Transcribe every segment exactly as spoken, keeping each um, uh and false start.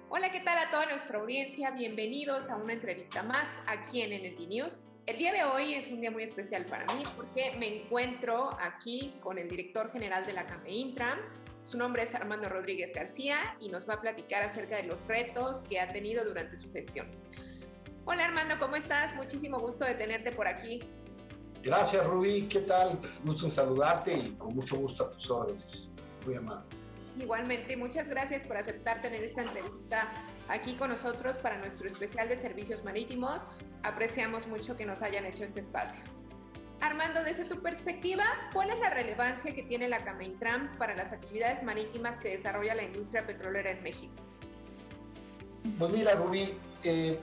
Hola, ¿qué tal a toda nuestra audiencia? Bienvenidos a una entrevista más aquí en Energy News. El día de hoy es un día muy especial para mí porque me encuentro aquí con el director general de la CAMEINTRAN. Su nombre es Armando Rodríguez García y nos va a platicar acerca de los retos que ha tenido durante su gestión. Hola Armando, ¿cómo estás? Muchísimo gusto de tenerte por aquí. Gracias, Rubí. ¿Qué tal? Gusto en saludarte y con mucho gusto a tus órdenes. Muy amable. Igualmente, muchas gracias por aceptar tener esta entrevista aquí con nosotros para nuestro especial de servicios marítimos. Apreciamos mucho que nos hayan hecho este espacio. Armando, desde tu perspectiva, ¿cuál es la relevancia que tiene la CAMEINTRAN para las actividades marítimas que desarrolla la industria petrolera en México? Pues mira, Rubí, eh,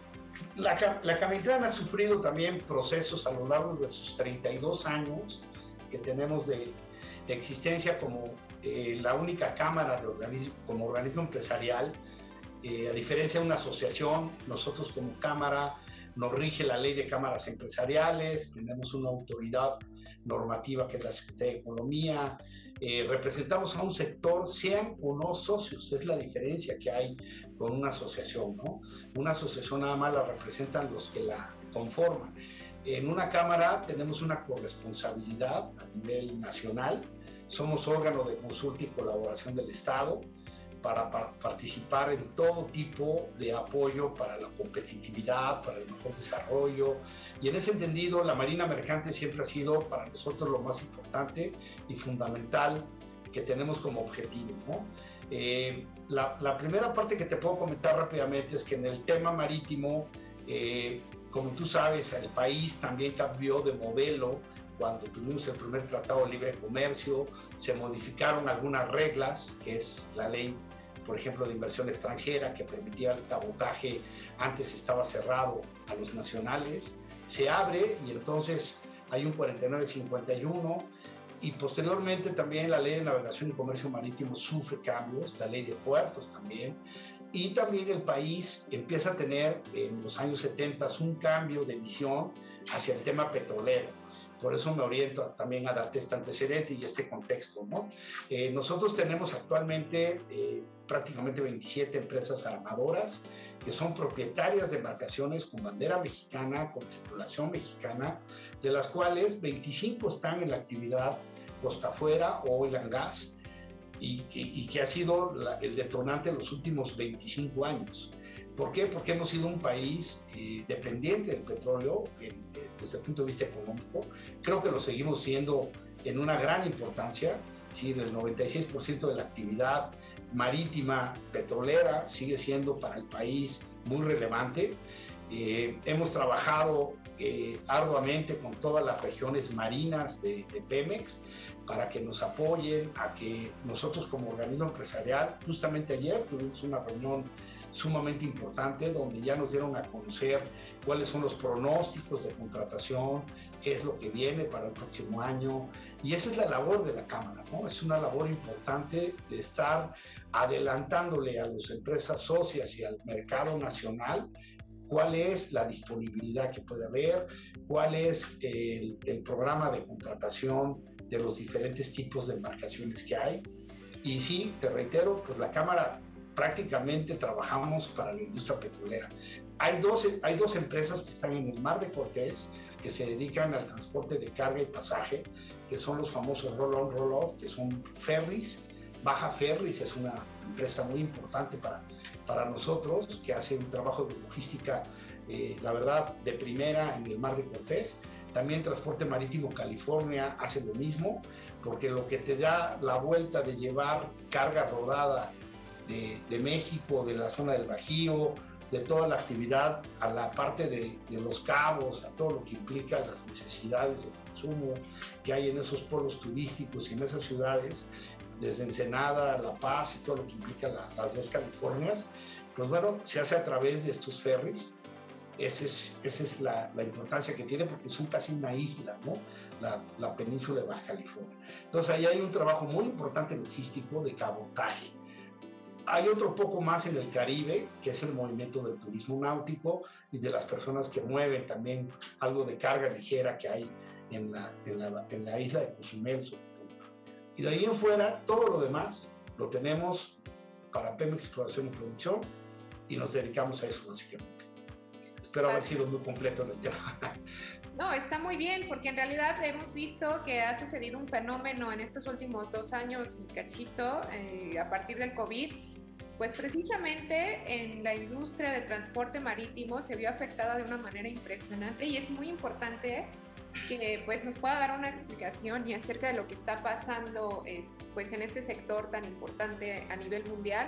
la, la CAMEINTRAN ha sufrido también procesos a lo largo de sus treinta y dos años que tenemos de existencia como eh, la única cámara de organismo, como organismo empresarial. Eh, a diferencia de una asociación, nosotros como cámara nos rige la ley de cámaras empresariales, tenemos una autoridad normativa que es la Secretaría de Economía, eh, representamos a un sector, sean o no socios, es la diferencia que hay con una asociación, ¿no? Una asociación nada más la representan los que la conforman. En una cámara tenemos una corresponsabilidad a nivel nacional, somos órgano de consulta y colaboración del Estado para, para participar en todo tipo de apoyo para la competitividad, para el mejor desarrollo. Y en ese entendido, la Marina Mercante siempre ha sido para nosotros lo más importante y fundamental que tenemos como objetivo, ¿no? Eh, la, la primera parte que te puedo comentar rápidamente es que en el tema marítimo, eh, como tú sabes, el país también cambió de modelo cuando tuvimos el primer Tratado de Libre Comercio, se modificaron algunas reglas, que es la ley, por ejemplo, de inversión extranjera, que permitía el cabotaje, antes estaba cerrado a los nacionales, se abre y entonces hay un cuarenta y nueve cincuenta y uno, y posteriormente también la ley de navegación y comercio marítimo sufre cambios, la ley de puertos también, y también el país empieza a tener en los años setenta un cambio de visión hacia el tema petrolero. Por eso me oriento también a darte este antecedente y este contexto, ¿no? Eh, nosotros tenemos actualmente eh, prácticamente veintisiete empresas armadoras que son propietarias de embarcaciones con bandera mexicana, con tripulación mexicana, de las cuales veinticinco están en la actividad costa afuera o oil and gas, y, y, y que ha sido la, el detonante en los últimos veinticinco años. ¿Por qué? Porque hemos sido un país eh, dependiente del petróleo eh, desde el punto de vista económico. Creo que lo seguimos siendo en una gran importancia. Sí, el noventa y seis por ciento de la actividad marítima petrolera sigue siendo para el país muy relevante. Eh, hemos trabajado eh, arduamente con todas las regiones marinas de, de Pemex para que nos apoyen, a que nosotros como organismo empresarial, justamente ayer tuvimos una reunión sumamente importante donde ya nos dieron a conocer cuáles son los pronósticos de contratación, qué es lo que viene para el próximo año, y esa es la labor de la Cámara, ¿no? Es una labor importante de estar adelantándole a las empresas socias y al mercado nacional cuál es la disponibilidad que puede haber, cuál es el, el programa de contratación de los diferentes tipos de embarcaciones que hay. Y sí, te reitero, pues la Cámara prácticamente trabajamos para la industria petrolera. Hay dos, hay dos empresas que están en el Mar de Cortés que se dedican al transporte de carga y pasaje, que son los famosos roll-on, roll-off, que son ferries. Baja Ferries es una empresa muy importante para, para nosotros, que hace un trabajo de logística, eh, la verdad, de primera en el Mar de Cortés. También Transporte Marítimo California hace lo mismo, porque lo que te da la vuelta de llevar carga rodada de, de México, de la zona del Bajío, de toda la actividad a la parte de, de los cabos, a todo lo que implica las necesidades de consumo que hay en esos polos turísticos y en esas ciudades, desde Ensenada, La Paz y todo lo que implica la, las dos Californias, pues bueno, se hace a través de estos ferries. Esa es, esa es la, la importancia que tiene, porque son casi una isla, ¿no? La, la península de Baja California. Entonces ahí hay un trabajo muy importante logístico de cabotaje. Hay otro poco más en el Caribe, que es el movimiento del turismo náutico y de las personas que mueven también algo de carga ligera que hay en la, en la, en la isla de Cozumel, sobre todo. Y de ahí en fuera, todo lo demás lo tenemos para Pemex Exploración y Producción, y nos dedicamos a eso básicamente. Espero haber sido muy completo en el tema. No, está muy bien, porque en realidad hemos visto que ha sucedido un fenómeno en estos últimos dos años y cachito, eh, a partir del COVID, pues precisamente en la industria de transporte marítimo se vio afectada de una manera impresionante, y es muy importante que pues nos pueda dar una explicación y acerca de lo que está pasando es, pues en este sector tan importante a nivel mundial.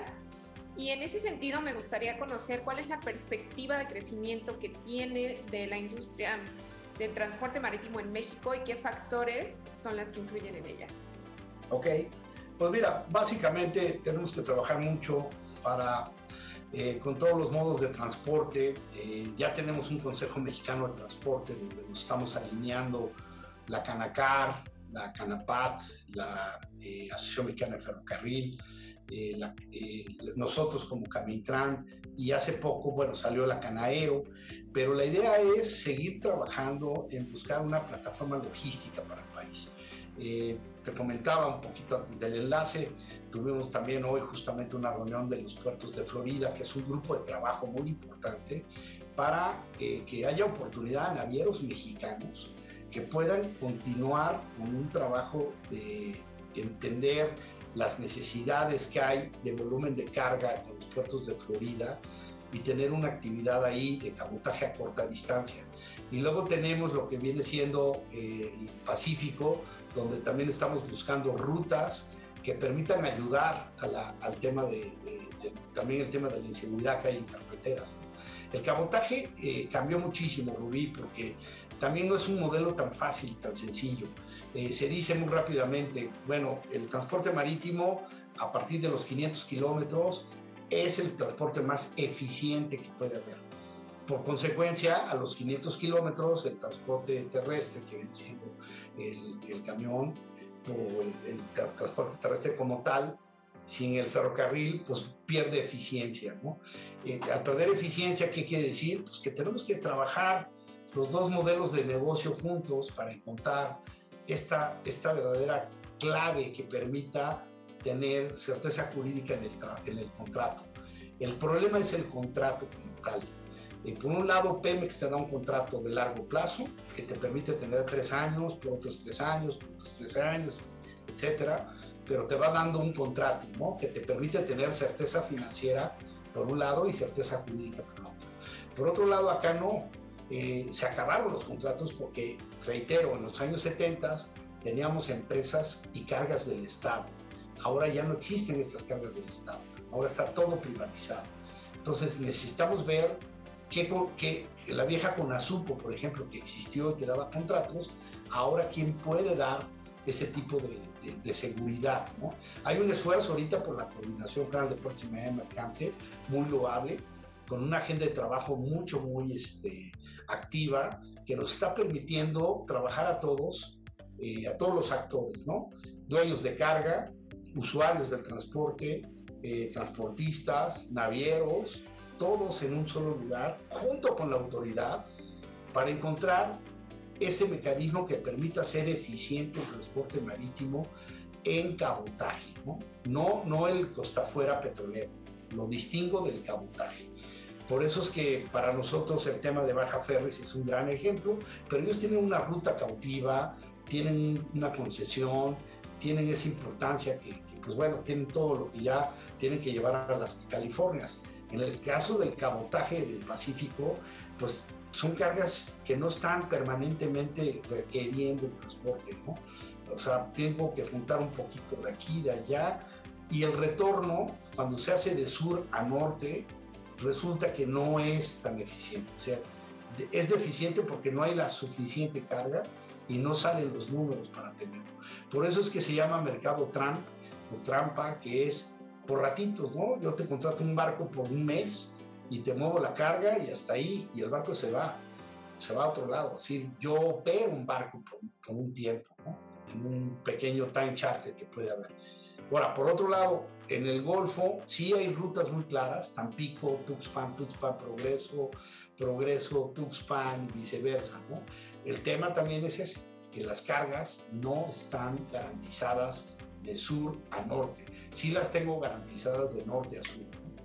Y en ese sentido me gustaría conocer cuál es la perspectiva de crecimiento que tiene de la industria de transporte marítimo en México y qué factores son las que influyen en ella. Ok, pues mira, básicamente tenemos que trabajar mucho para, eh, con todos los modos de transporte. Eh, ya tenemos un Consejo Mexicano de Transporte donde nos estamos alineando la Canacar, la Canapat, la eh, Asociación Mexicana de Ferrocarril, eh, la, eh, nosotros como Camintran, y hace poco, bueno, salió la Canaero, pero la idea es seguir trabajando en buscar una plataforma logística para el país. Eh, te comentaba un poquito antes del enlace, tuvimos también hoy justamente una reunión de los puertos de Florida, que es un grupo de trabajo muy importante para eh, que haya oportunidad a navieros mexicanos que puedan continuar con un trabajo de entender las necesidades que hay de volumen de carga con los puertos de Florida y tener una actividad ahí de cabotaje a corta distancia. Y luego tenemos lo que viene siendo eh, el Pacífico, donde también estamos buscando rutas que permitan ayudar a la, al tema de, de, de, también el tema de la inseguridad que hay en carreteras, ¿no? El cabotaje eh, cambió muchísimo, Rubí, porque también no es un modelo tan fácil, tan sencillo. Eh, se dice muy rápidamente, bueno, el transporte marítimo a partir de los quinientos kilómetros es el transporte más eficiente que puede haber. Por consecuencia, a los quinientos kilómetros, el transporte terrestre, que viene siendo el, el camión o el, el transporte terrestre como tal, sin el ferrocarril, pues pierde eficiencia, ¿no? Eh, al perder eficiencia, ¿qué quiere decir? Pues que tenemos que trabajar los dos modelos de negocio juntos para encontrar esta, esta verdadera clave que permita tener certeza jurídica en el, en el contrato. El problema es el contrato como tal. Eh, por un lado, Pemex te da un contrato de largo plazo que te permite tener tres años, por otros tres años, por otros tres años, etcétera, pero te va dando un contrato, ¿no?, que te permite tener certeza financiera por un lado y certeza jurídica por otro. Por otro lado, acá no. Eh, se acabaron los contratos porque, reitero, en los años setenta teníamos empresas y cargas del Estado. Ahora ya no existen estas cargas del Estado. Ahora está todo privatizado. Entonces necesitamos ver que, que, que la vieja Conasupo, por ejemplo, que existió y que daba contratos, ahora quién puede dar ese tipo de, de, de seguridad, ¿no? Hay un esfuerzo ahorita por la Coordinación Federal de Puertos y Marina Mercante, muy loable, con una agenda de trabajo mucho, muy este, activa, que nos está permitiendo trabajar a todos, eh, a todos los actores, ¿no? Dueños de carga, usuarios del transporte, eh, transportistas, navieros, todos en un solo lugar, junto con la autoridad, para encontrar ese mecanismo que permita ser eficiente el transporte marítimo en cabotaje, ¿no? No, no el costafuera petrolero, lo distingo del cabotaje. Por eso es que para nosotros el tema de Baja Ferries es un gran ejemplo, pero ellos tienen una ruta cautiva, tienen una concesión, tienen esa importancia que, que pues bueno, tienen todo lo que ya tienen que llevar a las Californias. En el caso del cabotaje del Pacífico, pues son cargas que no están permanentemente requiriendo el transporte, ¿no? O sea, tengo que juntar un poquito de aquí, de allá, y el retorno, cuando se hace de sur a norte, resulta que no es tan eficiente. O sea, es deficiente porque no hay la suficiente carga y no salen los números para tenerlo. Por eso es que se llama mercado tramp o trampa, que es por ratitos, ¿no? Yo te contrato un barco por un mes y te muevo la carga y hasta ahí, y el barco se va, se va a otro lado. Es decir, yo opero un barco por, por un tiempo, ¿no?, en un pequeño time charter que puede haber. Ahora, por otro lado, en el Golfo sí hay rutas muy claras, Tampico, Tuxpan, Tuxpan, Progreso, Progreso, Tuxpan, viceversa, ¿no? El tema también es ese, que las cargas no están garantizadas de sur a norte. Sí las tengo garantizadas de norte a sur, ¿no?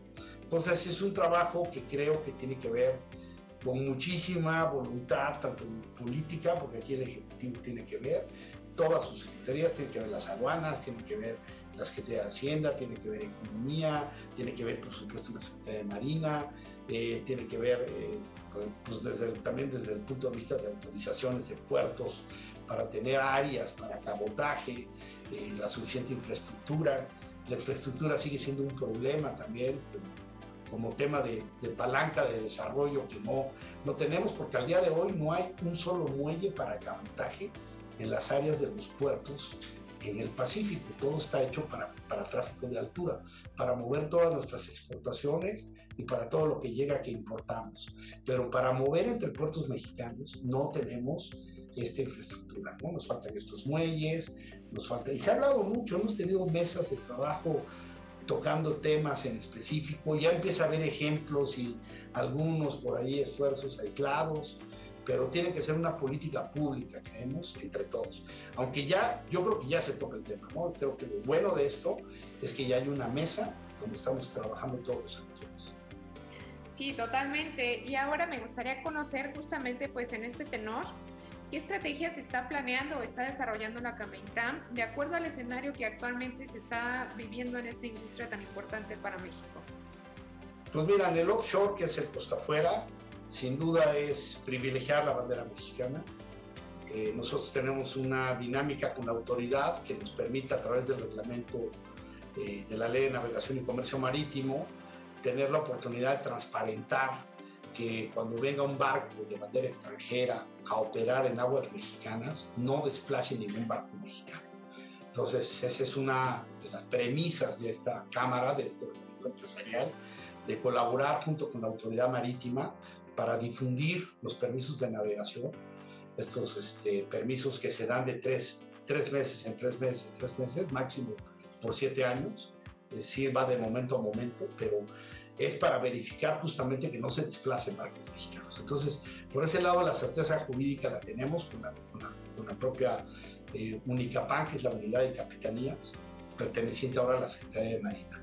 Entonces es un trabajo que creo que tiene que ver con muchísima voluntad, tanto política, porque aquí el Ejecutivo tiene que ver, todas sus secretarías, tiene que ver las aduanas, tiene que ver la Secretaría de Hacienda, tiene que ver Economía, tiene que ver, por supuesto, la Secretaría de Marina, eh, tiene que ver eh, pues desde el, también desde el punto de vista de autorizaciones de puertos para tener áreas para cabotaje, eh, la suficiente infraestructura. La infraestructura sigue siendo un problema también, como tema de, de palanca de desarrollo que no, no tenemos, porque al día de hoy no hay un solo muelle para cabotaje en las áreas de los puertos en el Pacífico. Todo está hecho para, para tráfico de altura, para mover todas nuestras exportaciones y para todo lo que llega que importamos. Pero para mover entre puertos mexicanos no tenemos esta infraestructura, ¿no? Nos faltan estos muelles, nos falta, y se ha hablado mucho, hemos tenido mesas de trabajo tocando temas en específico, ya empieza a haber ejemplos y algunos por ahí esfuerzos aislados, pero tiene que ser una política pública, creemos, entre todos. Aunque ya, yo creo que ya se toca el tema, ¿no? Creo que lo bueno de esto es que ya hay una mesa donde estamos trabajando todos los actores. Sí, totalmente. Y ahora me gustaría conocer justamente, pues, en este tenor, ¿qué estrategias se está planeando o está desarrollando la CAMEINTRAN de acuerdo al escenario que actualmente se está viviendo en esta industria tan importante para México? Pues mira, en el offshore, que es el costa afuera, sin duda es privilegiar la bandera mexicana. Eh, nosotros tenemos una dinámica con la autoridad que nos permite, a través del reglamento eh, de la Ley de Navegación y Comercio Marítimo, tener la oportunidad de transparentar que cuando venga un barco de bandera extranjera a operar en aguas mexicanas, no desplace ningún barco mexicano. Entonces, esa es una de las premisas de esta Cámara, de este reglamento empresarial, de colaborar junto con la autoridad marítima para difundir los permisos de navegación, estos este, permisos que se dan de tres, tres meses en tres meses, tres meses, máximo por siete años, es decir, va de momento a momento, pero es para verificar justamente que no se desplacen barcos mexicanos. Entonces, por ese lado, la certeza jurídica la tenemos con la, con la, con la propia eh, Unicapan, que es la unidad de capitanías, perteneciente ahora a la Secretaría de Marina.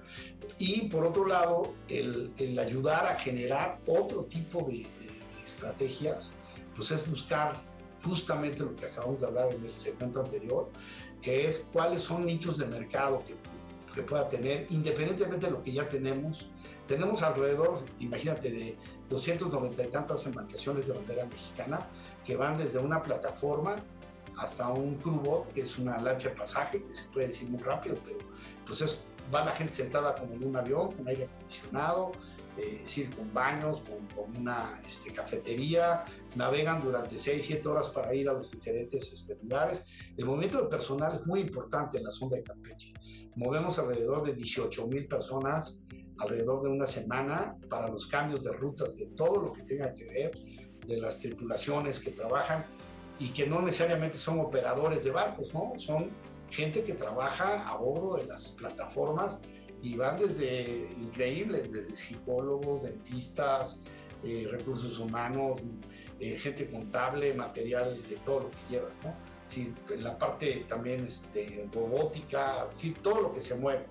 Y por otro lado, el, el ayudar a generar otro tipo de, de, de estrategias, pues es buscar justamente lo que acabamos de hablar en el segmento anterior, que es cuáles son nichos de mercado que, que pueda tener, independientemente de lo que ya tenemos. Tenemos alrededor, imagínate, de doscientas noventa y tantas embarcaciones de bandera mexicana que van desde una plataforma hasta un crew boat, que es una lancha de pasaje, que se puede decir muy rápido, pero pues es, va la gente sentada como en un avión, con aire acondicionado, eh, es decir, con baños, con, con una este, cafetería, navegan durante seis, siete horas para ir a los diferentes este, lugares. El movimiento de personal es muy importante en la sonda de Campeche. Movemos alrededor de dieciocho mil personas alrededor de una semana para los cambios de rutas, de todo lo que tenga que ver, de las tripulaciones que trabajan y que no necesariamente son operadores de barcos, ¿no? Son gente que trabaja a bordo de las plataformas y van desde increíbles, desde psicólogos, dentistas, eh, recursos humanos, eh, gente contable, material, de todo lo que lleva, ¿no? Sí, la parte también este, robótica, sí, todo lo que se mueve.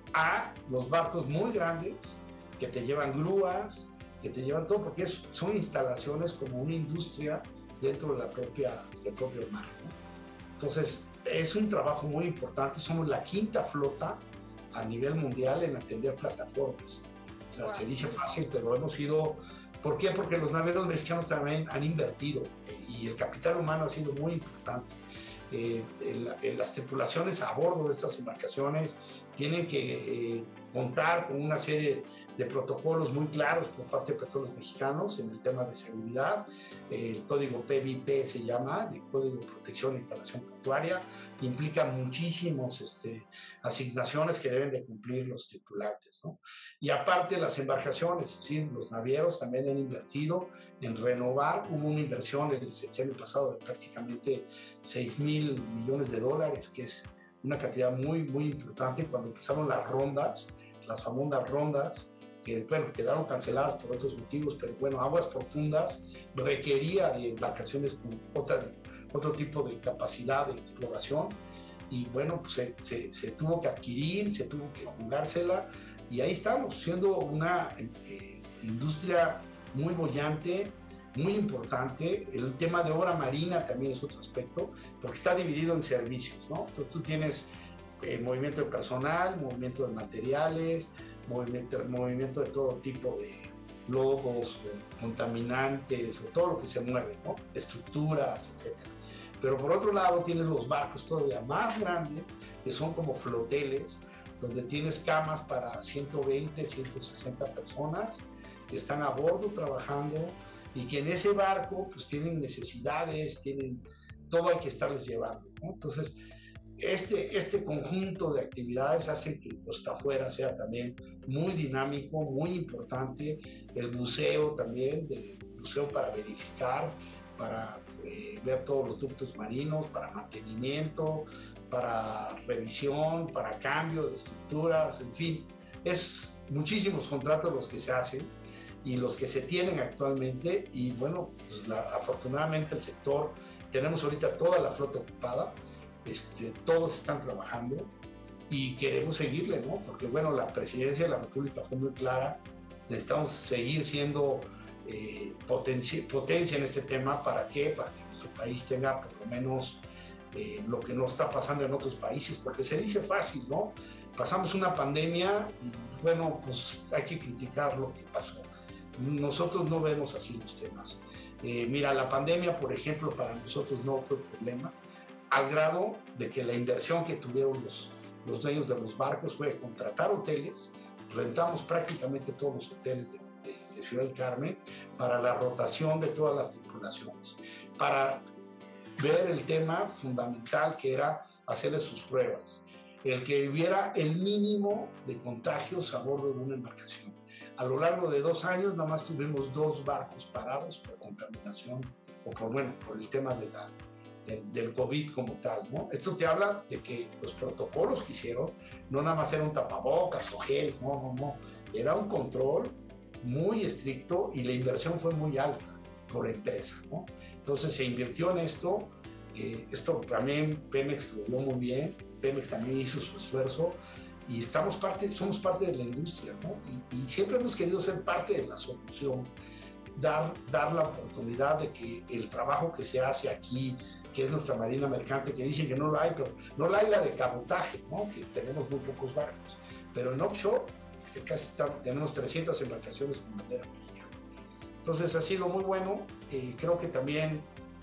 A los barcos muy grandes que te llevan grúas, que te llevan todo, porque es, son instalaciones como una industria dentro de la propia, del propio mar, ¿no? Entonces, es un trabajo muy importante. Somos la quinta flota a nivel mundial en atender plataformas. O sea, wow. Se dice fácil, pero hemos ido... ¿Por qué? Porque los navegadores mexicanos también han invertido eh, y el capital humano ha sido muy importante. Eh, en, en las tripulaciones a bordo de estas embarcaciones tienen que eh, contar con una serie de protocolos muy claros por parte de Petróleos Mexicanos en el tema de seguridad. Eh, el código P B I P se llama, el Código de Protección e Instalación Portuaria, implica muchísimas este, asignaciones que deben de cumplir los tripulantes, ¿no? Y aparte las embarcaciones, ¿sí? Los navieros también han invertido en renovar. Hubo una inversión el sexenio pasado de prácticamente seis mil millones de dólares, que es una cantidad muy, muy importante. Cuando empezaron las rondas, las famosas rondas, que bueno, quedaron canceladas por otros motivos, pero bueno, Aguas Profundas requería de embarcaciones con otra, otro tipo de capacidad de exploración y bueno, pues se, se, se tuvo que adquirir, se tuvo que jugársela y ahí estamos, siendo una eh, industria muy bollante, muy importante. El tema de obra marina también es otro aspecto, porque está dividido en servicios, ¿no? Entonces tú tienes eh, movimiento de personal, movimiento de materiales, movimiento, movimiento de todo tipo de logos, o contaminantes, o todo lo que se mueve, ¿no? Estructuras, etcétera. Pero por otro lado tienes los barcos todavía más grandes, que son como floteles, donde tienes camas para ciento veinte, ciento sesenta personas que están a bordo trabajando, y que en ese barco pues tienen necesidades, tienen todo, hay que estarles llevando, ¿no? Entonces, este, este conjunto de actividades hace que Costa Afuera sea también muy dinámico, muy importante. El buceo también, el buceo para verificar, para eh, ver todos los ductos marinos, para mantenimiento, para revisión, para cambio de estructuras, en fin, es muchísimos contratos los que se hacen y los que se tienen actualmente, y bueno, pues la, afortunadamente el sector, tenemos ahorita toda la flota ocupada, este, todos están trabajando y queremos seguirle, ¿no? Porque bueno, la presidencia de la República fue muy clara, necesitamos seguir siendo eh, potencia, potencia en este tema. ¿Para qué? Para que nuestro país tenga por lo menos eh, lo que no está pasando en otros países, porque se dice fácil, ¿no? Pasamos una pandemia y bueno, pues hay que criticar lo que pasó. Nosotros no vemos así los temas. Eh, mira, la pandemia, por ejemplo, para nosotros no fue problema, al grado de que la inversión que tuvieron los, los dueños de los barcos fue contratar hoteles. Rentamos prácticamente todos los hoteles de, de, de Ciudad del Carmen para la rotación de todas las tripulaciones, para ver el tema fundamental que era hacerles sus pruebas, el que hubiera el mínimo de contagios a bordo de una embarcación. A lo largo de dos años nada más tuvimos dos barcos parados por contaminación o por, bueno, por el tema de la, de, del COVID como tal, ¿no? Esto te habla de que los protocolos que hicieron no nada más era un tapabocas o gel, no, no, no. Era un control muy estricto y la inversión fue muy alta por empresa, ¿no? Entonces se invirtió en esto. Eh, esto también Pemex lo vio muy bien. Pemex también hizo su esfuerzo. Y estamos parte, somos parte de la industria, ¿no? Y, y siempre hemos querido ser parte de la solución, dar, dar la oportunidad de que el trabajo que se hace aquí, que es nuestra marina mercante, que dicen que no la hay, pero no la hay la de cabotaje, ¿no? Que tenemos muy pocos barcos, pero en offshore que casi está, tenemos trescientas embarcaciones con bandera mexicana. Entonces ha sido muy bueno. Eh, creo que también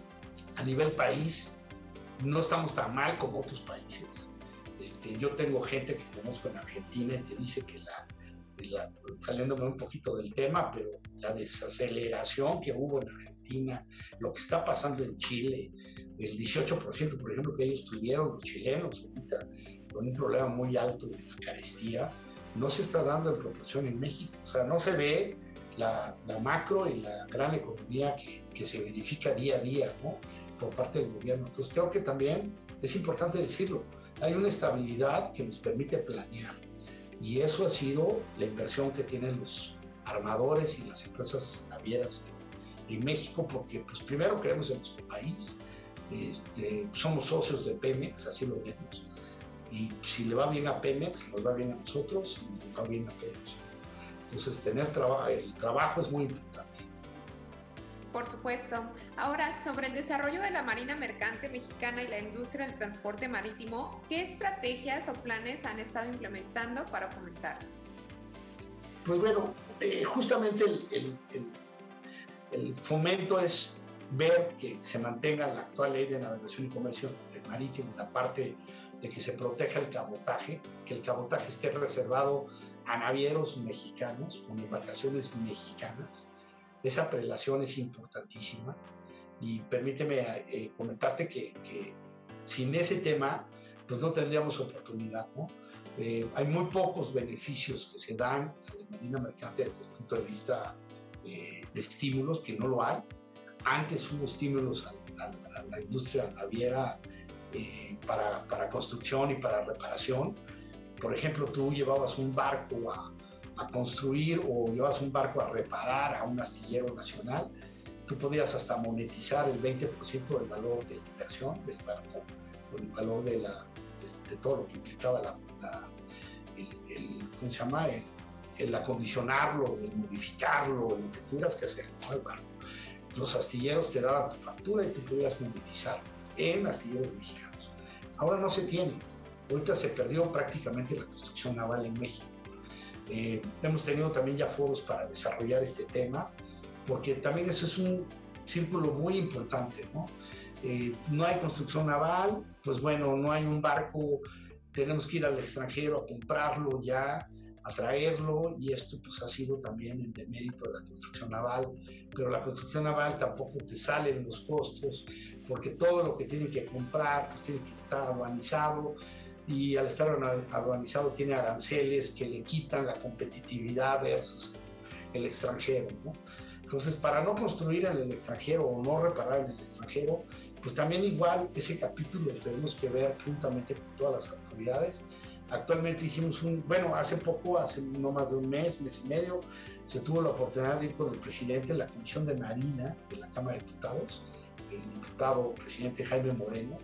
a nivel país no estamos tan mal como otros países. Este, yo tengo gente que conozco en Argentina y te dice que la, la, saliéndome un poquito del tema, pero la desaceleración que hubo en Argentina, lo que está pasando en Chile, el dieciocho por ciento, por ejemplo, que ellos tuvieron, los chilenos, ahorita, con un problema muy alto de la carestía, no se está dando en proporción en México. O sea, no se ve la, la macro y la gran economía que, que se verifica día a día, ¿no? Por parte del gobierno. Entonces, creo que también es importante decirlo. Hay una estabilidad que nos permite planear, y eso ha sido la inversión que tienen los armadores y las empresas navieras en México, porque pues primero creemos en nuestro país, este, somos socios de Pemex, así lo vemos, y si le va bien a Pemex, nos va bien a nosotros y nos va bien a Pemex. Entonces tener trabajo, el trabajo es muy importante. Por supuesto. Ahora, sobre el desarrollo de la Marina Mercante Mexicana y la industria del transporte marítimo, ¿qué estrategias o planes han estado implementando para fomentar? Pues bueno, eh, justamente el, el, el, el fomento es ver que se mantenga la actual ley de navegación y comercio marítimo, la parte de que se proteja el cabotaje, que el cabotaje esté reservado a navieros mexicanos, con embarcaciones mexicanas. Esa prelación es importantísima, y permíteme eh, comentarte que, que sin ese tema pues no tendríamos oportunidad, ¿no? Eh, hay muy pocos beneficios que se dan a la marina mercante desde el punto de vista eh, de estímulos, que no lo hay. Antes hubo estímulos a, a, a la industria naviera eh, para, para construcción y para reparación. Por ejemplo, tú llevabas un barco a a construir o llevas un barco a reparar a un astillero nacional, tú podías hasta monetizar el veinte por ciento del valor de la inversión del barco, o el valor de, la, de, de todo lo que implicaba la, la, el, el, ¿cómo se llama? El, el acondicionarlo, el modificarlo, lo que tuvieras que hacer, ¿no? El barco. Los astilleros te daban tu factura y tú podías monetizarlo en astilleros mexicanos. Ahora no se tiene. Ahorita se perdió prácticamente la construcción naval en México. Eh, hemos tenido también ya foros para desarrollar este tema, porque también eso es un círculo muy importante, ¿no? Eh, no hay construcción naval, pues bueno, no hay un barco, tenemos que ir al extranjero a comprarlo ya, a traerlo, y esto pues ha sido también en demérito de la construcción naval, pero la construcción naval tampoco te sale en los costos, porque todo lo que tienen que comprar pues tiene que estar aduanizado, y al estar aduanizado tiene aranceles que le quitan la competitividad versus el extranjero, ¿no? Entonces, para no construir en el extranjero o no reparar en el extranjero, pues también igual ese capítulo lo tenemos que ver juntamente con todas las autoridades. Actualmente hicimos un, bueno, hace poco, hace no más de un mes, mes y medio, se tuvo la oportunidad de ir con el presidente de la Comisión de Marina de la Cámara de Diputados, el diputado presidente Jaime Moreno,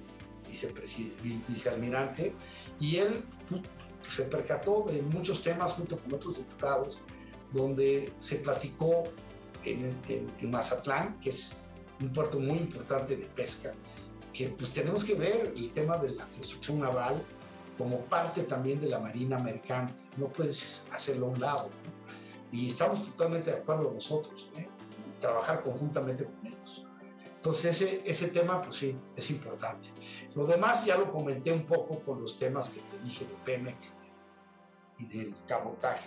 vicealmirante, y él se percató de muchos temas junto con otros diputados, donde se platicó en, en, en Mazatlán, que es un puerto muy importante de pesca, que pues tenemos que ver el tema de la construcción naval como parte también de la marina mercante, no puedes hacerlo a un lado, ¿no? Y estamos totalmente de acuerdo nosotros, ¿eh? Y trabajar conjuntamente con ellos. Entonces ese, ese tema pues sí, es importante. Lo demás ya lo comenté un poco con los temas que te dije de Pemex y del cabotaje.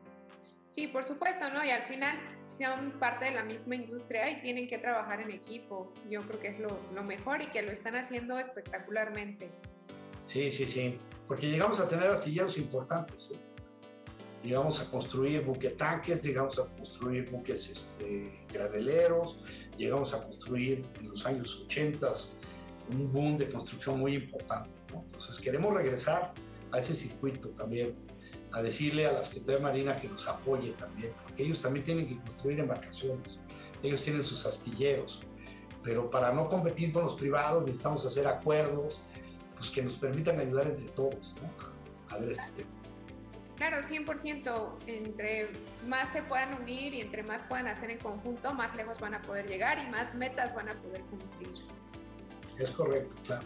Sí, por supuesto, ¿no? Y al final son parte de la misma industria y tienen que trabajar en equipo. Yo creo que es lo, lo mejor y que lo están haciendo espectacularmente. Sí, sí, sí. Porque llegamos a tener astilleros importantes, ¿eh? Llegamos a construir buquetanques, llegamos a construir buques este, graneleros, llegamos a construir en los años ochenta un boom de construcción muy importante, ¿no? Entonces queremos regresar a ese circuito también, a decirle a la Secretaría de Marina que nos apoye también, porque ellos también tienen que construir embarcaciones, ellos tienen sus astilleros, pero para no competir con los privados necesitamos hacer acuerdos pues, que nos permitan ayudar entre todos, ¿no? A ver este tema. Claro, cien por ciento. Entre más se puedan unir y entre más puedan hacer en conjunto, más lejos van a poder llegar y más metas van a poder cumplir. Es correcto, claro.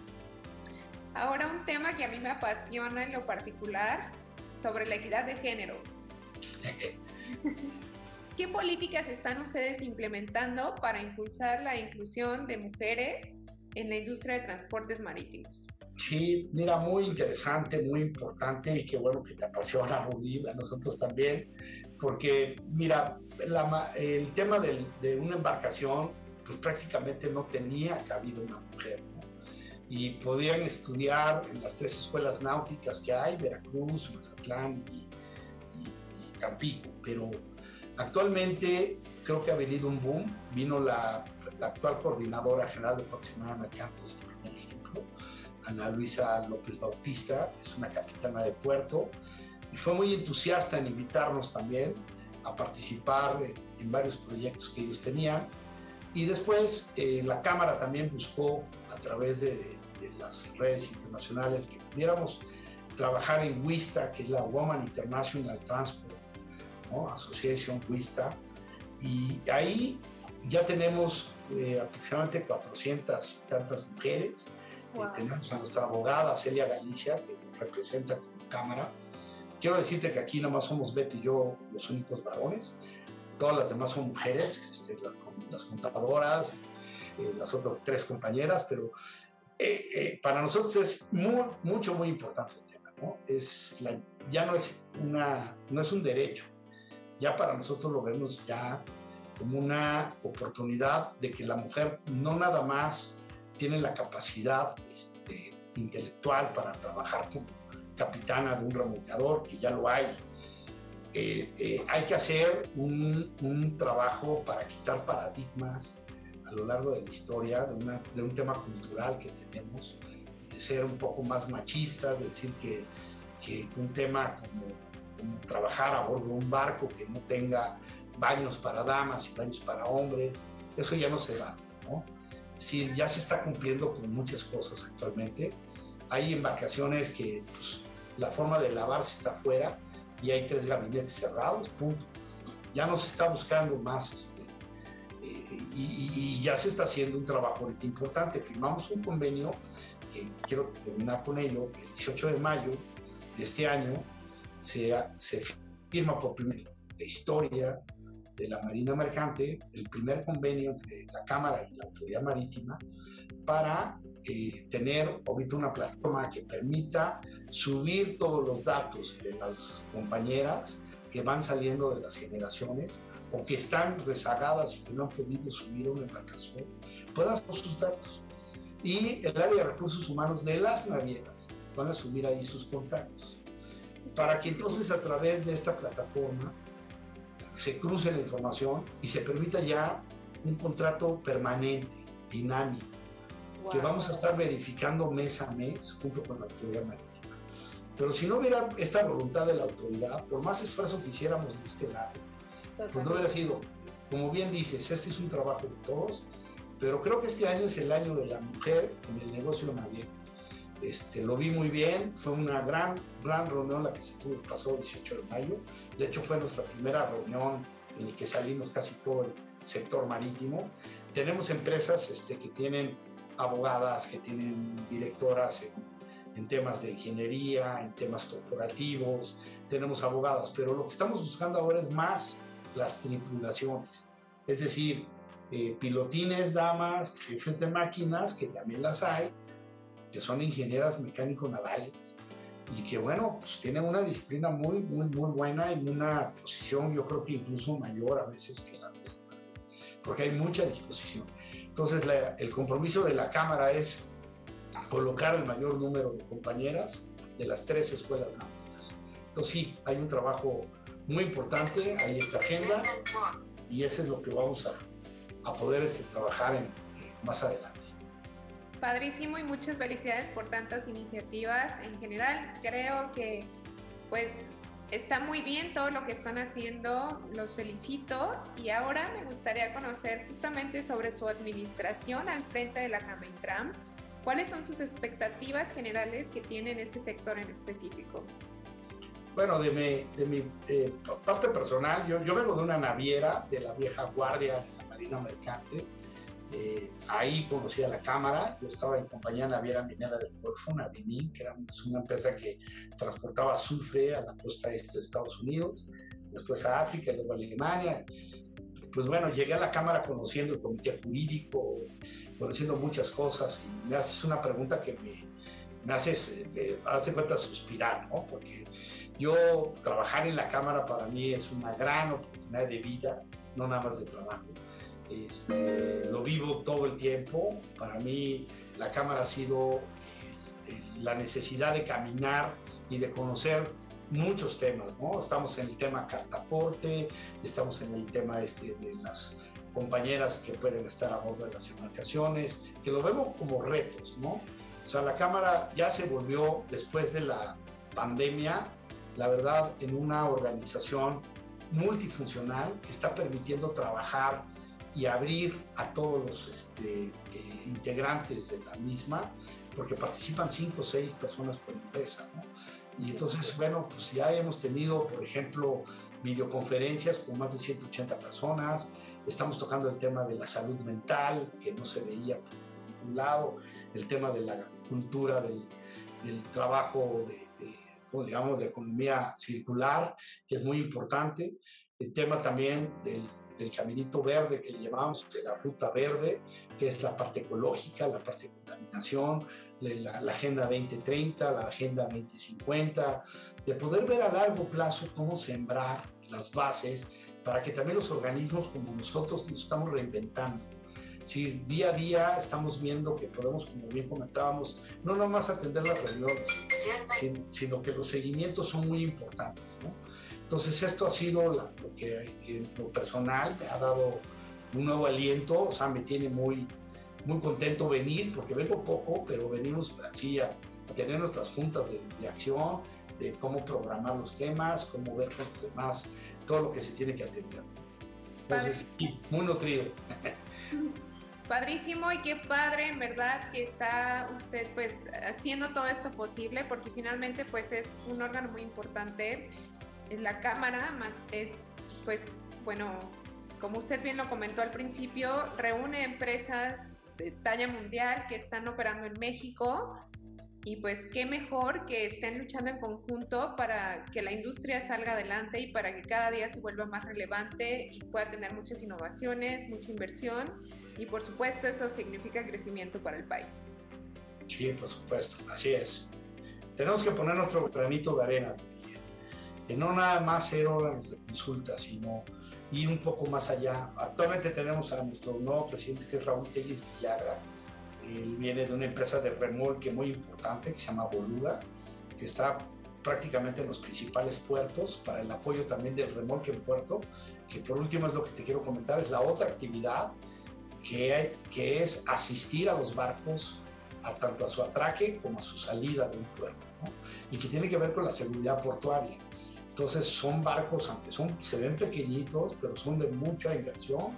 Ahora un tema que a mí me apasiona en lo particular, sobre la equidad de género. ¿Qué políticas están ustedes implementando para impulsar la inclusión de mujeres en la industria de transportes marítimos? Sí, mira, muy interesante, muy importante, y qué bueno que te apasiona, Rubí, a nosotros también, porque mira, la, el tema del, de una embarcación, pues prácticamente no tenía cabida una mujer, ¿no? Y podían estudiar en las tres escuelas náuticas que hay, Veracruz, Mazatlán y, y, y Tampico, pero actualmente creo que ha venido un boom. Vino la, la actual coordinadora general de Proximidad Mercantes, por ejemplo, Ana Luisa López Bautista, es una capitana de puerto, y fue muy entusiasta en invitarnos también a participar en, en varios proyectos que ellos tenían. Y después eh, la Cámara también buscó a través de, de las redes internacionales que pudiéramos trabajar en WISTA, que es la Women International Transport, ¿no? Association WISTA, y ahí ya tenemos eh, aproximadamente cuatrocientas tantas mujeres. Wow. Eh, tenemos a nuestra abogada Celia Galicia, que nos representa como Cámara. Quiero decirte que aquí nomás somos Beto y yo los únicos varones, todas las demás son mujeres, este, las, las contadoras, eh, las otras tres compañeras, pero eh, eh, para nosotros es muy, mucho, muy importante el tema, ¿no? Es la, ya no es, una, no es un derecho, ya para nosotros lo vemos ya como una oportunidad de que la mujer no nada más tiene la capacidad este, intelectual para trabajar como capitana de un remolcador, que ya lo hay. Eh, eh, hay que hacer un, un trabajo para quitar paradigmas a lo largo de la historia de, una, de un tema cultural que tenemos, de ser un poco más machistas, de decir que, que un tema como, como trabajar a bordo de un barco que no tenga baños para damas y baños para hombres, eso ya no se da, ¿no? Es decir, ya se está cumpliendo con muchas cosas actualmente. Hay embarcaciones que pues, la forma de lavarse está afuera, y hay tres gabinetes cerrados, punto. Ya no se está buscando más, este, eh, y, y ya se está haciendo un trabajo ahorita importante. Firmamos un convenio, que quiero terminar con ello, que el dieciocho de mayo de este año se, se firma por primera vez la historia de la Marina Mercante, el primer convenio entre la Cámara y la Autoridad Marítima para eh, tener ahorita una plataforma que permita subir todos los datos de las compañeras que van saliendo de las generaciones o que están rezagadas y que no han podido subir a una embarcación, puedan subir sus datos. Y el área de recursos humanos de las navieras van a subir ahí sus contactos, para que entonces a través de esta plataforma se cruce la información y se permita ya un contrato permanente, dinámico, wow, que vamos a estar verificando mes a mes junto con la autoridad marítima. Pero si no hubiera esta voluntad de la autoridad, por más esfuerzo que hiciéramos de este lado, pues no hubiera sido, como bien dices, este es un trabajo de todos, pero creo que este año es el año de la mujer en el negocio naviero. Este, lo vi muy bien, fue una gran, gran reunión la que se tuvo el pasado dieciocho de mayo. De hecho, fue nuestra primera reunión en la que salimos casi todo el sector marítimo. Tenemos empresas este, que tienen abogadas, que tienen directoras en, en temas de ingeniería, en temas corporativos, tenemos abogadas, pero lo que estamos buscando ahora es más las tripulaciones, es decir, eh, pilotines, damas, jefes de máquinas, que también las hay, que son ingenieras mecánico-navales y que, bueno, pues tienen una disciplina muy, muy, muy buena en una posición, yo creo que incluso mayor a veces que la nuestra, porque hay mucha disposición. Entonces, la, el compromiso de la Cámara es colocar el mayor número de compañeras de las tres escuelas náuticas. Entonces, sí, hay un trabajo muy importante, hay esta agenda y eso es lo que vamos a, a poder este, trabajar en, eh, más adelante. Padrísimo y muchas felicidades por tantas iniciativas. En general, creo que pues está muy bien todo lo que están haciendo, los felicito y ahora me gustaría conocer justamente sobre su administración al frente de la CAMEINTRAM. ¿Cuáles son sus expectativas generales que tiene en este sector en específico? Bueno, de mi, de mi eh, parte personal, yo, yo vengo de una naviera de la vieja guardia de la Marina Mercante. Eh, ahí conocí a la Cámara. Yo estaba en compañía naviera minera del Golfo, Navimin, que era una empresa que transportaba azufre a la costa este de Estados Unidos, después a África, luego a Alemania. Pues bueno, llegué a la Cámara conociendo el comité jurídico, conociendo muchas cosas, y me haces una pregunta que me, me haces, eh, hace cuenta suspirar, ¿no? Porque yo trabajar en la Cámara para mí es una gran oportunidad de vida, no nada más de trabajo. Este, lo vivo todo el tiempo. Para mí la Cámara ha sido eh, la necesidad de caminar y de conocer muchos temas, ¿no? Estamos en el tema cartaporte, estamos en el tema este de las compañeras que pueden estar a bordo de las embarcaciones, que lo vemos como retos, ¿no? O sea, la Cámara ya se volvió, después de la pandemia, la verdad, en una organización multifuncional que está permitiendo trabajar y abrir a todos los este, eh, integrantes de la misma, porque participan cinco o seis personas por empresa, ¿no? Y entonces, bueno, pues ya hemos tenido, por ejemplo, videoconferencias con más de ciento ochenta personas, estamos tocando el tema de la salud mental, que no se veía por ningún lado, el tema de la cultura del, del trabajo, de, de, digamos, de economía circular, que es muy importante, el tema también del del caminito verde que le llamamos, de la ruta verde, que es la parte ecológica, la parte de contaminación, la, la Agenda veinte treinta, la Agenda veinte cincuenta, de poder ver a largo plazo cómo sembrar las bases para que también los organismos como nosotros nos estamos reinventando. Sí, día a día estamos viendo que podemos, como bien comentábamos, no nomás atender las reuniones, sino, sino que los seguimientos son muy importantes, ¿no? Entonces esto ha sido la, lo que en lo personal me ha dado un nuevo aliento, o sea, me tiene muy, muy contento venir, porque vengo poco, pero venimos así a, a tener nuestras juntas de, de acción, de cómo programar los temas, cómo ver con los demás, todo lo que se tiene que atender. Entonces, sí, muy nutrido. Padrísimo y qué padre, en verdad, que está usted pues haciendo todo esto posible, porque finalmente pues es un órgano muy importante la Cámara es, pues, bueno, como usted bien lo comentó al principio, reúne empresas de talla mundial que están operando en México y pues qué mejor que estén luchando en conjunto para que la industria salga adelante y para que cada día se vuelva más relevante y pueda tener muchas innovaciones, mucha inversión y por supuesto esto significa crecimiento para el país. Sí, por supuesto, así es. Tenemos que poner nuestro granito de arena, que no nada más ser órganos de consulta, sino ir un poco más allá. Actualmente tenemos a nuestro nuevo presidente, que es Raúl Tellez Villagra. Él viene de una empresa de remolque muy importante que se llama Boluda, que está prácticamente en los principales puertos para el apoyo también del remolque en puerto, que por último es lo que te quiero comentar, es la otra actividad que, hay, que es asistir a los barcos a tanto a su atraque como a su salida de un puerto, ¿no? Y que tiene que ver con la seguridad portuaria. Entonces son barcos, aunque son, se ven pequeñitos, pero son de mucha inversión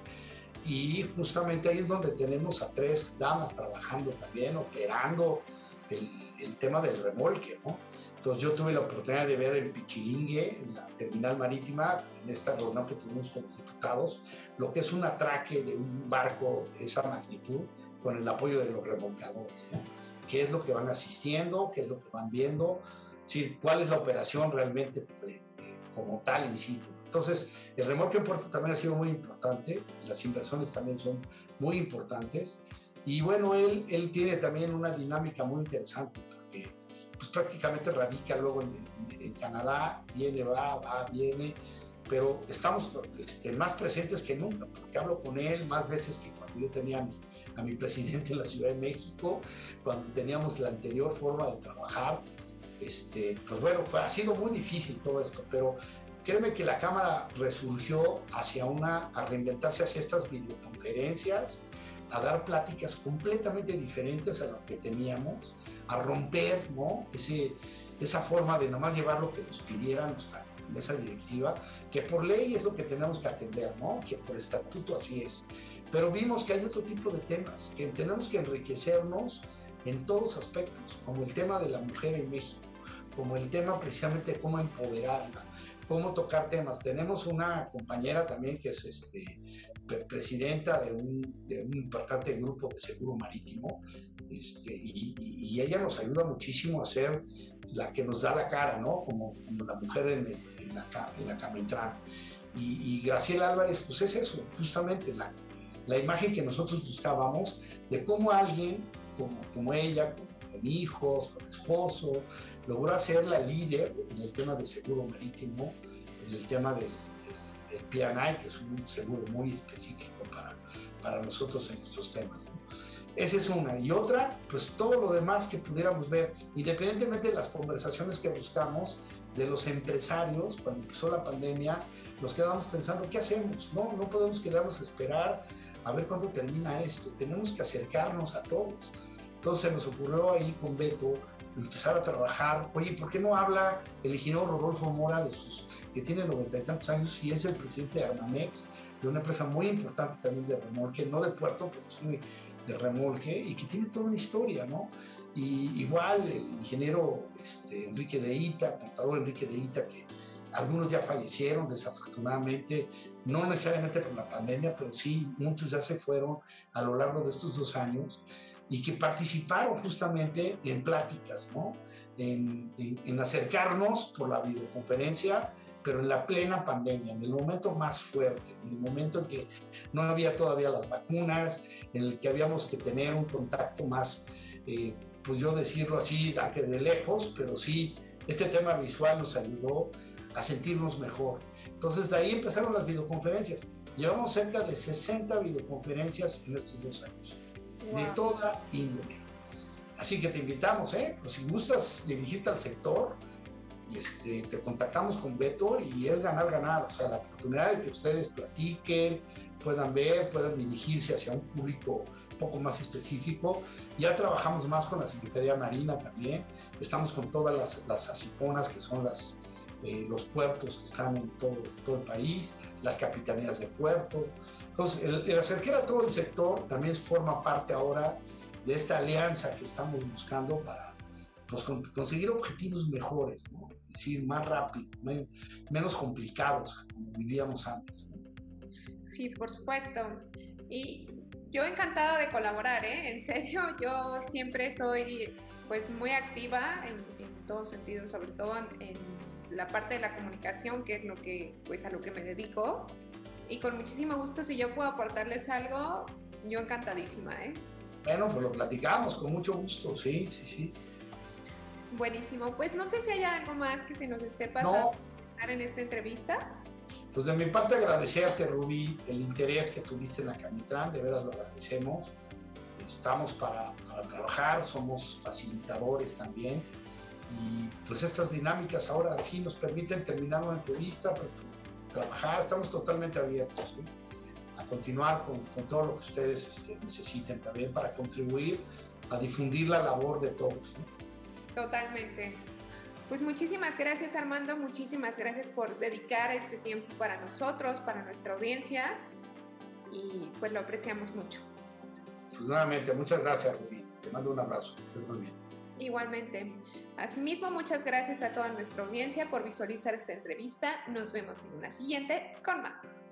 y justamente ahí es donde tenemos a tres damas trabajando también, operando el, el tema del remolque, ¿no? Entonces yo tuve la oportunidad de ver en Pichilingue, en la terminal marítima, en esta reunión que tuvimos con los diputados, lo que es un atraque de un barco de esa magnitud con el apoyo de los remolcadores, ¿no? ¿Qué es lo que van asistiendo? ¿Qué es lo que van viendo? Sí, ¿cuál es la operación realmente eh, como tal in situ? Entonces, el remolque en puerto también ha sido muy importante, las inversiones también son muy importantes y bueno, él, él tiene también una dinámica muy interesante porque pues, prácticamente radica luego en, en, en Canadá, viene, va, va, viene, pero estamos este, más presentes que nunca, porque hablo con él más veces que cuando yo tenía a mi, a mi presidente en la Ciudad de México, cuando teníamos la anterior forma de trabajar. Este, pues bueno, fue, ha sido muy difícil todo esto, pero créeme que la Cámara resurgió hacia una, a reinventarse hacia estas videoconferencias, a dar pláticas completamente diferentes a lo que teníamos, a romper, ¿no? Ese, esa forma de nomás llevar lo que nos pidieran nuestra mesa directiva, que por ley es lo que tenemos que atender, ¿no? Que por estatuto así es. Pero vimos que hay otro tipo de temas, que tenemos que enriquecernos en todos aspectos, como el tema de la mujer en México, como el tema precisamente de cómo empoderarla, cómo tocar temas. Tenemos una compañera también que es este, presidenta de un, de un importante grupo de seguro marítimo este, y, y ella nos ayuda muchísimo a ser la que nos da la cara, ¿no? Como, como la mujer en, el, en la, en la Camintran. Y, y Graciela Álvarez, pues es eso, justamente la, la imagen que nosotros buscábamos de cómo alguien como, como ella, con, con hijos, con esposo, logró ser la líder en el tema de seguro marítimo, en el tema del, del, del P and I, que es un seguro muy específico para, para nosotros en nuestros temas, ¿no? Esa es una. Y otra, pues todo lo demás que pudiéramos ver, independientemente de las conversaciones que buscamos de los empresarios, cuando empezó la pandemia, nos quedamos pensando, ¿qué hacemos? No, no podemos quedarnos a esperar a ver cuándo termina esto. Tenemos que acercarnos a todos. Entonces nos ocurrió ahí con Beto empezar a trabajar. Oye, ¿por qué no habla el ingeniero Rodolfo Mora, de sus, que tiene noventa y tantos años y es el presidente de Armamex, de una empresa muy importante también de remolque, no de puerto, pero sí de remolque, y que tiene toda una historia, ¿no? Y igual el ingeniero este, Enrique de Ita, contador Enrique de Ita, que algunos ya fallecieron desafortunadamente, no necesariamente por la pandemia, pero sí muchos ya se fueron a lo largo de estos dos años y que participaron justamente en pláticas, ¿no? En, en, en acercarnos por la videoconferencia, pero en la plena pandemia, en el momento más fuerte, en el momento en que no había todavía las vacunas, en el que habíamos que tener un contacto más, eh, pues yo decirlo así, aunque de lejos, pero sí, este tema visual nos ayudó a sentirnos mejor. Entonces de ahí empezaron las videoconferencias. Llevamos cerca de sesenta videoconferencias en estos dos años, wow, de toda índole. Así que te invitamos, ¿eh? Pues si gustas dirigirte al sector, Este, te contactamos con Beto y es ganar, ganar, o sea, la oportunidad de que ustedes platiquen, puedan ver, puedan dirigirse hacia un público un poco más específico. Ya trabajamos más con la Secretaría Marina también, estamos con todas las, las ASIPONAS, que son las, eh, los puertos que están en todo, todo el país, las capitanías de puerto. Entonces, el, el acercar a todo el sector también forma parte ahora de esta alianza que estamos buscando para pues, con, conseguir objetivos mejores, ¿no? Es decir, más rápido, ¿no? Menos complicados, como vivíamos antes, ¿no? Sí, por supuesto. Y yo encantada de colaborar, ¿eh? En serio, yo siempre soy pues muy activa en, en todos sentidos, sobre todo en, en la parte de la comunicación, que es lo que, pues, a lo que me dedico. Y con muchísimo gusto, si yo puedo aportarles algo, yo encantadísima, ¿eh? Bueno, pues lo platicamos con mucho gusto, sí, sí, sí. Buenísimo. Pues no sé si hay algo más que se nos esté pasando no. en esta entrevista. Pues de mi parte agradecerte, Rubí, el interés que tuviste en la Camitran, de veras lo agradecemos. Estamos para, para trabajar, somos facilitadores también. Y pues estas dinámicas ahora sí nos permiten terminar una entrevista, pero, pues, trabajar, estamos totalmente abiertos, ¿sí? A continuar con, con todo lo que ustedes este, necesiten también para contribuir a difundir la labor de todos, ¿no? Totalmente. Pues muchísimas gracias, Armando, muchísimas gracias por dedicar este tiempo para nosotros, para nuestra audiencia, y pues lo apreciamos mucho. Pues nuevamente, muchas gracias, Rubí. Te mando un abrazo, que estés muy bien. Igualmente. Asimismo, muchas gracias a toda nuestra audiencia por visualizar esta entrevista. Nos vemos en una siguiente con más.